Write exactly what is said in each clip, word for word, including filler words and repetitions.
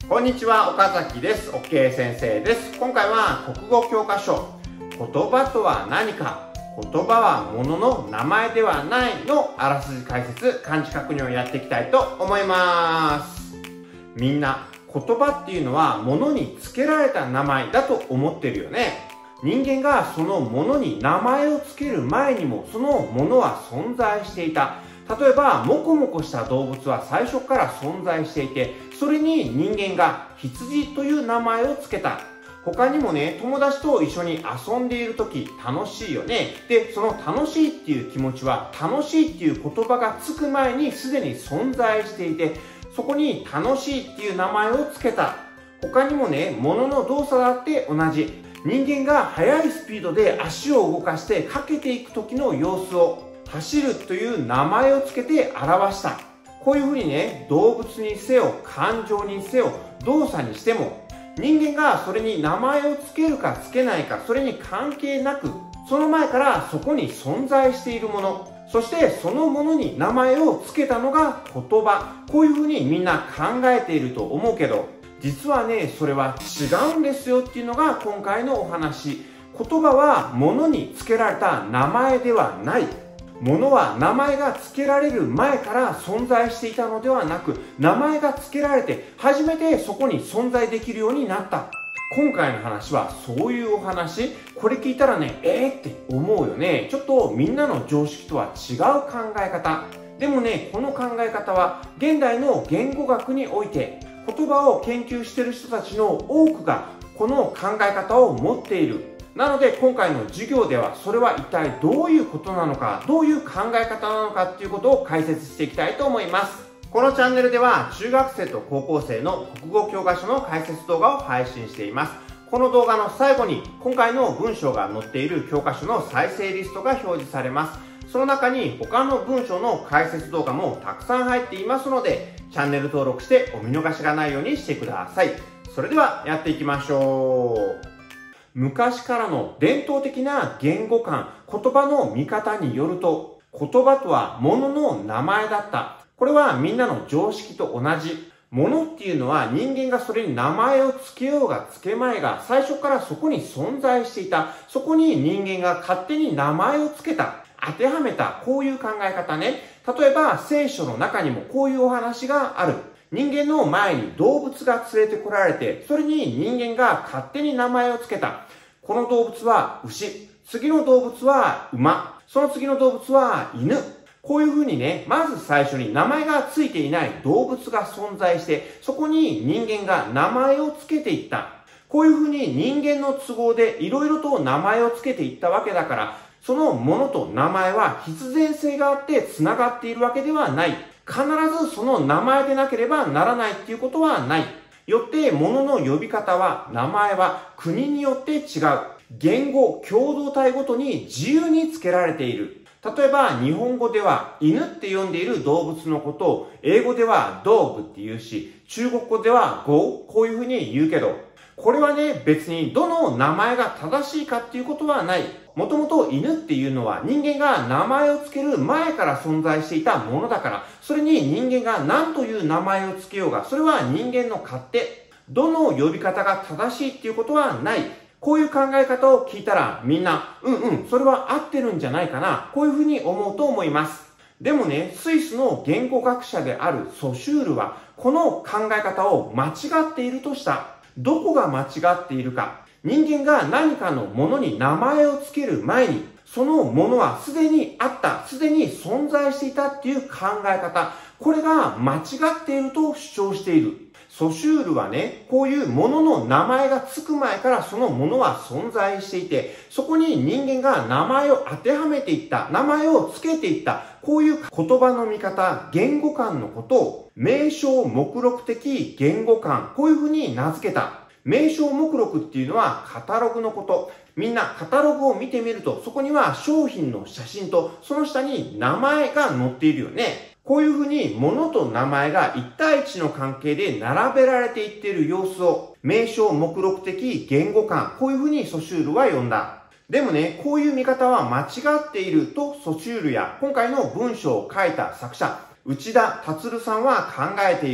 こんにちは、岡崎です。OK 先生です。今回は国語教科書、言葉とは何か、言葉は物の名前ではないのあらすじ解説、漢字確認をやっていきたいと思います。みんな、言葉っていうのは物に付けられた名前だと思ってるよね。人間がその物に名前を付ける前にもその物は存在していた。例えば、もこもこした動物は最初から存在していて、それに人間が羊という名前を付けた。他にもね、友達と一緒に遊んでいる時楽しいよね。で、その楽しいっていう気持ちは、楽しいっていう言葉がつく前にすでに存在していて、そこに楽しいっていう名前を付けた。他にもね、物の動作だって同じ。人間が速いスピードで足を動かしてかけていく時の様子を、走るという名前を付けて表した。こういうふうにね、動物にせよ、感情にせよ、動作にしても、人間がそれに名前を付けるか付けないか、それに関係なく、その前からそこに存在しているもの、そしてそのものに名前を付けたのが言葉。こういうふうにみんな考えていると思うけど、実はね、それは違うんですよっていうのが今回のお話。言葉は物に付けられた名前ではない。物は名前が付けられる前から存在していたのではなく、名前が付けられて初めてそこに存在できるようになった。今回の話はそういうお話。これ聞いたらね、えーって思うよね。ちょっとみんなの常識とは違う考え方。でもね、この考え方は現代の言語学において言葉を研究している人たちの多くがこの考え方を持っている。なので今回の授業ではそれは一体どういうことなのか、どういう考え方なのかっていうことを解説していきたいと思います。このチャンネルでは中学生と高校生の国語教科書の解説動画を配信しています。この動画の最後に今回の文章が載っている教科書の再生リストが表示されます。その中に他の文章の解説動画もたくさん入っていますので、チャンネル登録してお見逃しがないようにしてください。それではやっていきましょう。昔からの伝統的な言語観、言葉の見方によると、言葉とは物の名前だった。これはみんなの常識と同じ。物っていうのは人間がそれに名前を付けようが付けまいが最初からそこに存在していた。そこに人間が勝手に名前を付けた。当てはめた。こういう考え方ね。例えば聖書の中にもこういうお話がある。人間の前に動物が連れてこられて、それに人間が勝手に名前を付けた。この動物は牛。次の動物は馬。その次の動物は犬。こういうふうにね、まず最初に名前が付いていない動物が存在して、そこに人間が名前を付けていった。こういうふうに人間の都合でいろいろと名前を付けていったわけだから、そのものと名前は必然性があって繋がっているわけではない。必ずその名前でなければならないっていうことはない。よって物の呼び方は、名前は国によって違う。言語、共同体ごとに自由に付けられている。例えば日本語では犬って呼んでいる動物のことを英語ではドッグって言うし、中国語ではゴー、こういうふうに言うけど、これはね、別にどの名前が正しいかっていうことはない。もともと犬っていうのは人間が名前を付ける前から存在していたものだから、それに人間が何という名前を付けようが、それは人間の勝手。どの呼び方が正しいっていうことはない。こういう考え方を聞いたらみんな、うんうん、それは合ってるんじゃないかな。こういうふうに思うと思います。でもね、スイスの言語学者であるソシュールは、この考え方を間違っているとした。どこが間違っているか。人間が何かのものに名前を付ける前に、そのものはすでにあった、すでに存在していたっていう考え方。これが間違っていると主張している。ソシュールはね、こういうものの名前が付く前からそのものは存在していて、そこに人間が名前を当てはめていった、名前を付けていった、こういう言葉の見方、言語観のことを、名称目録的言語観、こういうふうに名付けた。名称目録っていうのはカタログのこと。みんなカタログを見てみると、そこには商品の写真と、その下に名前が載っているよね。こういうふうに物と名前が一対一の関係で並べられていっている様子を名称目録的言語観、こういうふうにソシュールは呼んだ。でもね、こういう見方は間違っているとソシュールや今回の文章を書いた作者、内田達さんは考えている。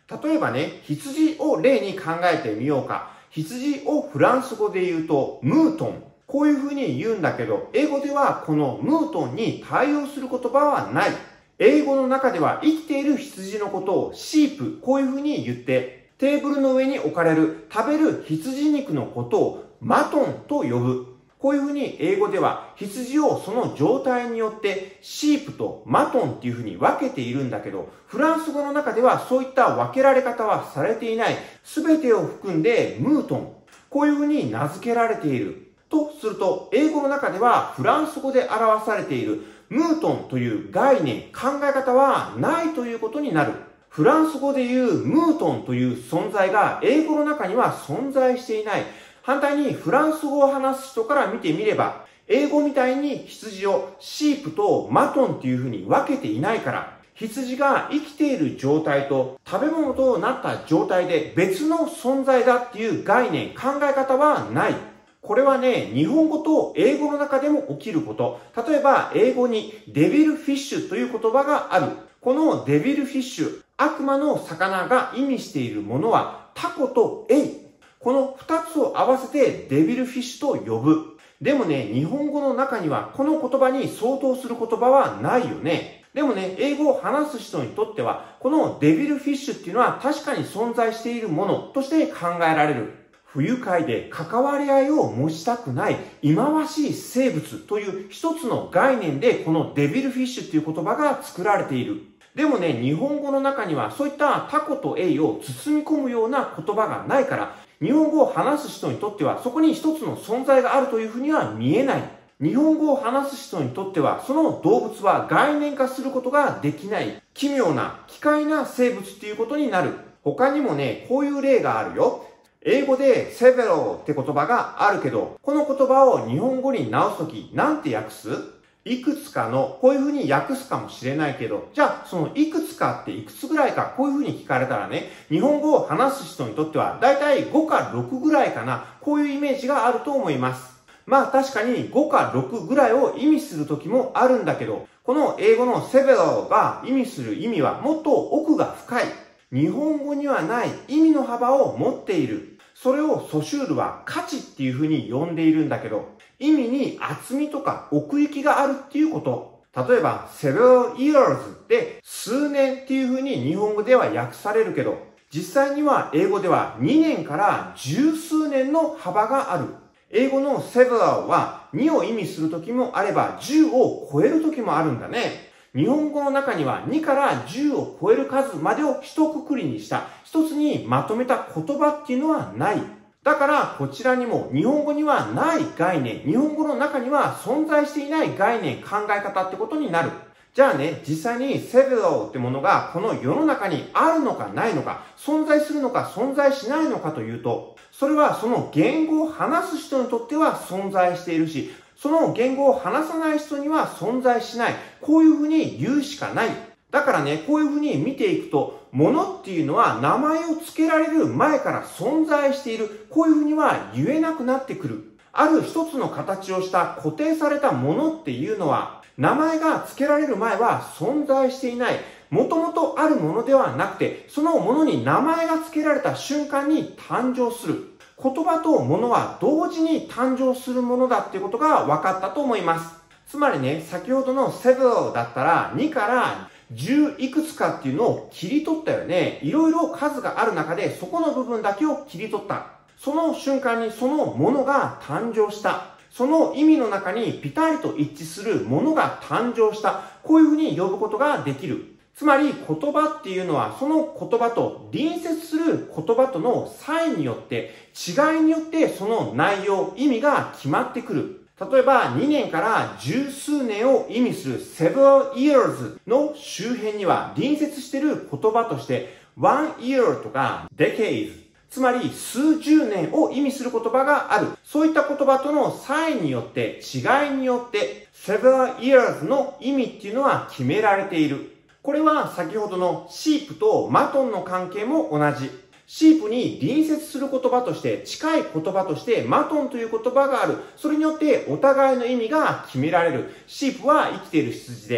例えばね、羊を例に考えてみようか。羊をフランス語で言うと、ムートン。こういう風に言うんだけど、英語ではこのムートンに対応する言葉はない。英語の中では生きている羊のことをシープ、こういう風に言って、テーブルの上に置かれる食べる羊肉のことをマトンと呼ぶ。こういう風に英語では羊をその状態によってシープとマトンっていう風に分けているんだけど、フランス語の中ではそういった分けられ方はされていない。すべてを含んでムートン。こういう風に名付けられている。とすると、英語の中ではフランス語で表されているムートンという概念、考え方はないということになる。フランス語で言うムートンという存在が英語の中には存在していない。反対にフランス語を話す人から見てみれば、英語みたいに羊をシープとマトンっていう風に分けていないから、羊が生きている状態と食べ物となった状態で別の存在だっていう概念、考え方はない。これはね、日本語と英語の中でも起きること。例えば、英語にデビルフィッシュという言葉がある。このデビルフィッシュ、悪魔の魚が意味しているものはタコとエイ。この二つを合わせてデビルフィッシュと呼ぶ。でもね、日本語の中にはこの言葉に相当する言葉はないよね。でもね、英語を話す人にとっては、このデビルフィッシュっていうのは確かに存在しているものとして考えられる。不愉快で関わり合いを持ちたくない忌まわしい生物という一つの概念でこのデビルフィッシュっていう言葉が作られている。でもね、日本語の中にはそういったタコとエイを包み込むような言葉がないから、日本語を話す人にとってはそこに一つの存在があるというふうには見えない。日本語を話す人にとってはその動物は概念化することができない奇妙な奇怪な生物っていうことになる。他にもね、こういう例があるよ。英語でセベロって言葉があるけど、この言葉を日本語に直すとき、なんて訳す？いくつかの、こういう風に訳すかもしれないけど、じゃあそのいくつかっていくつぐらいか、こういう風に聞かれたらね、日本語を話す人にとっては、だいたいごかろくぐらいかな、こういうイメージがあると思います。まあ確かにごかろくぐらいを意味する時もあるんだけど、この英語のセベロが意味する意味はもっと奥が深い。日本語にはない意味の幅を持っている。それをソシュールは価値っていう風に呼んでいるんだけど、意味に厚みとか奥行きがあるっていうこと。例えば、several years って数年っていう風に日本語では訳されるけど、実際には英語ではにねんから十数年の幅がある。英語の several はにを意味する時もあればじゅうを超える時もあるんだね。日本語の中にはにからじゅうを超える数までを一括りにした一つにまとめた言葉っていうのはない。だからこちらにも日本語にはない概念、日本語の中には存在していない概念、考え方ってことになる。じゃあね、実際にセベロってものがこの世の中にあるのかないのか、存在するのか存在しないのかというと、それはその言語を話す人にとっては存在しているし、その言語を話さない人には存在しない。こういうふうに言うしかない。だからね、こういうふうに見ていくと、物っていうのは名前を付けられる前から存在している。こういうふうには言えなくなってくる。ある一つの形をした固定されたものっていうのは、名前が付けられる前は存在していない。もともとあるものではなくて、そのものに名前が付けられた瞬間に誕生する。言葉と物は同時に誕生するものだっていうことが分かったと思います。つまりね、先ほどのセブロだったらにからじゅういくつかっていうのを切り取ったよね。いろいろ数がある中でそこの部分だけを切り取った。その瞬間にそのものが誕生した。その意味の中にピタリと一致するものが誕生した。こういうふうに呼ぶことができる。つまり言葉っていうのはその言葉と隣接する言葉との差異によって違いによってその内容、意味が決まってくる。例えばにねんから十数年を意味する several years の周辺には隣接している言葉として one year とか decades、つまり数十年を意味する言葉がある。そういった言葉との差異によって違いによって several years の意味っていうのは決められている。これは先ほどのシープとマトンの関係も同じ。シープに隣接する言葉として近い言葉としてマトンという言葉がある。それによってお互いの意味が決められる。シープは生きている羊で、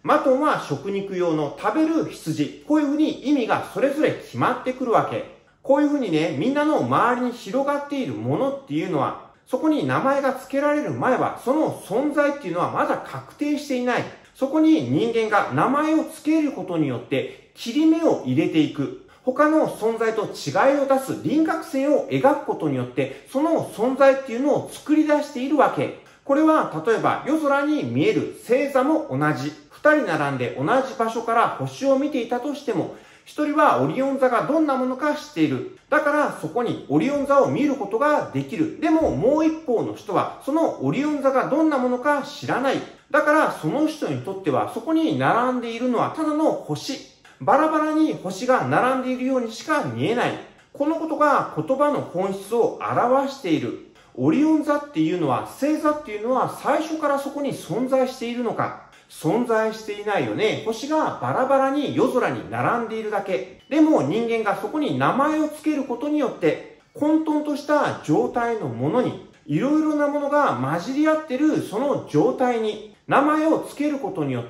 マトンは食肉用の食べる羊。こういう風に意味がそれぞれ決まってくるわけ。こういう風にね、みんなの周りに広がっているものっていうのは、そこに名前が付けられる前は、その存在っていうのはまだ確定していない。そこに人間が名前を付けることによって、切り目を入れていく。他の存在と違いを出す輪郭線を描くことによって、その存在っていうのを作り出しているわけ。これは例えば夜空に見える星座も同じ。二人並んで同じ場所から星を見ていたとしても、一人はオリオン座がどんなものか知っている。だからそこにオリオン座を見ることができる。でももう一方の人はそのオリオン座がどんなものか知らない。だからその人にとってはそこに並んでいるのはただの星。バラバラに星が並んでいるようにしか見えない。このことが言葉の本質を表している。オリオン座っていうのは、星座っていうのは最初からそこに存在しているのか。存在していないよね。星がバラバラに夜空に並んでいるだけ。でも人間がそこに名前を付けることによって、混沌とした状態のものに、いろいろなものが混じり合ってるその状態に、名前を付けることによって、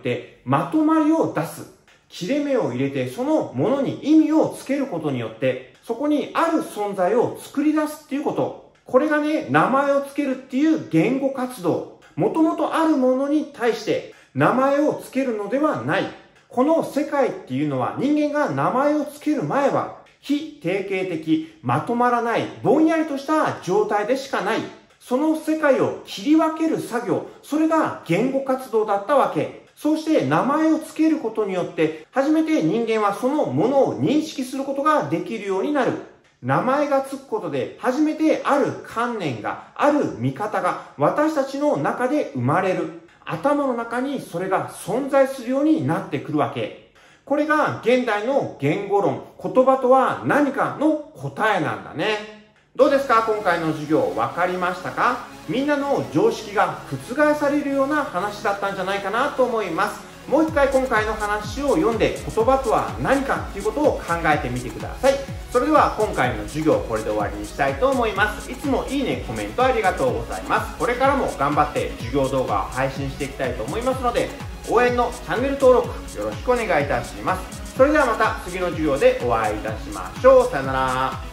まとまりを出す。切れ目を入れてそのものに意味をつけることによって、そこにある存在を作り出すっていうこと。これがね、名前をつけるっていう言語活動。もともとあるものに対して名前をつけるのではない。この世界っていうのは人間が名前をつける前は非定型的、まとまらない、ぼんやりとした状態でしかない。その世界を切り分ける作業、それが言語活動だったわけ。そうして名前をつけることによって、初めて人間はそのものを認識することができるようになる。名前がつくことで、初めてある観念が、ある見方が私たちの中で生まれる。頭の中にそれが存在するようになってくるわけ。これが現代の言語論、言葉とは何かの答えなんだね。どうですか？今回の授業分かりましたか？みんなの常識が覆されるような話だったんじゃないかなと思います。もう一回今回の話を読んで言葉とは何かということを考えてみてください。それでは今回の授業これで終わりにしたいと思います。いつもいいね、コメントありがとうございます。これからも頑張って授業動画を配信していきたいと思いますので、応援のチャンネル登録よろしくお願いいたします。それではまた次の授業でお会いいたしましょう。さよなら。